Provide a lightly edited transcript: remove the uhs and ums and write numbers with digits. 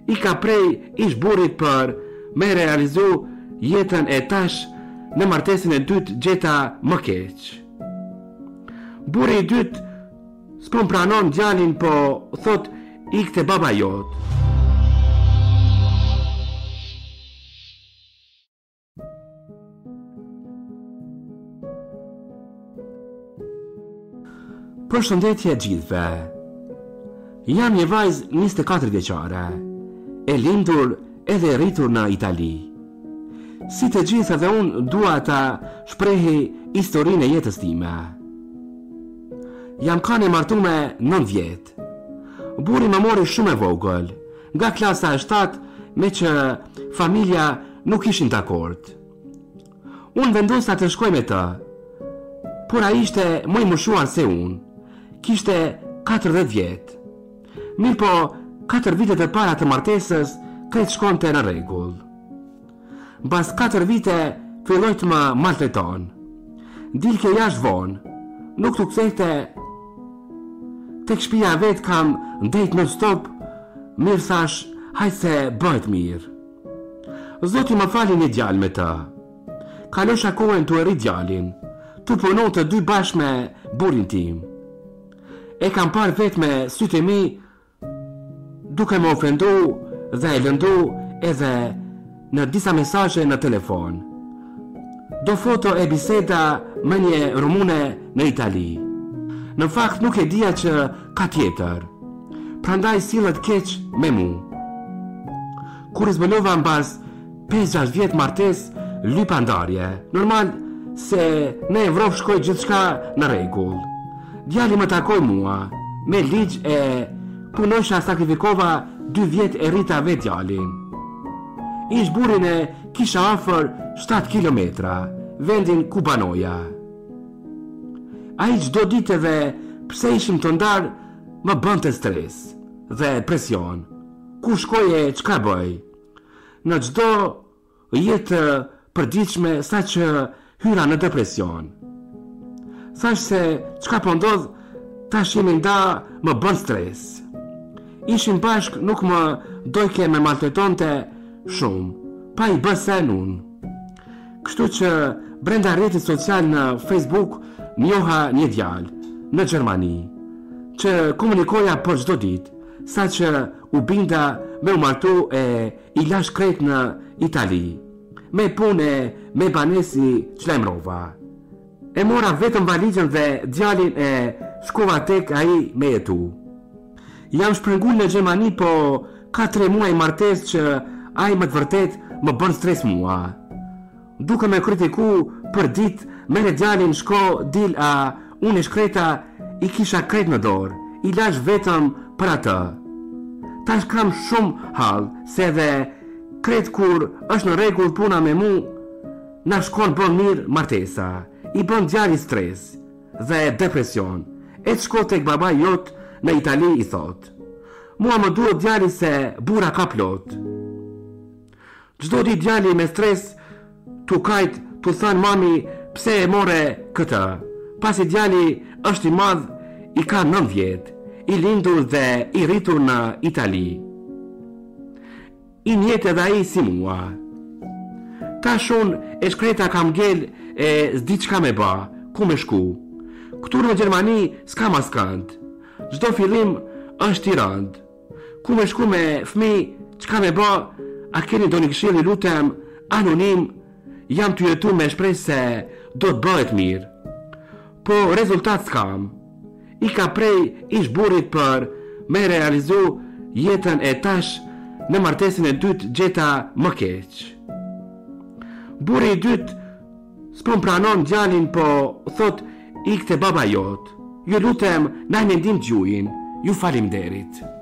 I ka prej ish burrit për me realizu jetën e tash në martesën e dytë gjeta më keq. Burri i dytë s'po pranon djalin, po thot ikte baba jot. Përshëndetje gjithve. Jam një vajzë 24 vjeçare, e lindur edhe e rritur në Itali. Si të gjithë edhe unë dua ta shprehi historinë e jetës time. Jam kanë e martuar 9 vjet. Burri më mori shumë e vogël, nga klasa e 7, me që familja nuk ishin dakord. Unë vendosa të shkoj me të, por ai ishte më i moshuar se unë. Kishte 40 vjet. Mirë po, 4 vitet e para të martesës, krejt shkonte në rregull. Mbas 4 vite, filloi të më maltreton. Dilke jashtë vonë, nuk të kthehte tek shtëpia vet, kam ndejt non stop. Mirë thash, hajt se bëhet mirë. Zoti më fali një djalë me të. Kalosha kohën të e rrit djalin, të punon të dy bashkë me burrin tim. E kam parë vetë me sytë e mi, duke më ofendu dhe e lëndu edhe në disa mesazhe në telefon. Do foto e biseda me një rumune në Itali. Në fakt nuk e dija që ka tjetër. Prandaj sillet keq me mu. Kur zbulova mbas 5-6 vjet martes, lypa ndarje. Normal se në Evropë shkoj gjithçka në rregull. Djali më takoi mua, me ligj e punosha, sakrifikova 2 vjet e rrita vet djalin. Ish burrin e kisha afër 7 kilometra, vendin ku banoja. Ai çdo ditë edhe pse ishim të ndarë, më bënte stres dhe presion. Ku shkoje, çka bëj? Në çdo jetë përditshme, saqë hyra në depresion. Thash se çka po ndodh, tash jemi nda, më bën stres. Ishim bashk, nuk më dojke me maltretonte shumë, pa i bësen unë. Kështu që brenda rrjetit social në Facebook njoha një djalë në Gjermani, që komunikoja për çdo ditë, saqë u binda me u martu e i lash krejt në Itali, me punë, me banesi që lajmërova. E mora vetëm valizën dhe djalin e shkova tek ai me jetu. Jam shpërngull në Gjermani, po ka 3 muaj martesë që ai më të vërtet më bën stres mua. Duke me kritiku për ditë, mere djalin shko dil, a unë e shkreta i kisha krejt në dorë, i lash vetëm për atë. Tash kam shumë hall, se dhe krejt kur është në rregull puna me mu, na shkon bën mirë martesa. I bën djali stres dhe depresion. E të shko tek baba jot në Itali, i thot. Mua më duhet djali se bura ka plot. Çdo ditë djali me stres tu kajt, tu than mami pse e more këtë. Pasi djali është i madh, i ka 9 vjet, i lindur dhe i rritur në Itali. I njet edhe ai si mua. Tash unë e shkreta kam ngel e s'di çka me ba, ku me shku. Këtu në Gjermani s'ka maskant. Çdo fillim është i rënd. Ku me shku me fëmijë, çka me ba, a keni doni këshilli, lutem, anonim, jam të jetu me shpresë se do të bëhet mirë. Po rezultat s'kam. I ka prej ish burrit për me realizu jetën e tash në martesën e dytë gjeta më keq. Burri i dytë s'po pranon djalin, po thot ikte baba jot. Ju lutem, na mendim gjujin. Ju falimderit.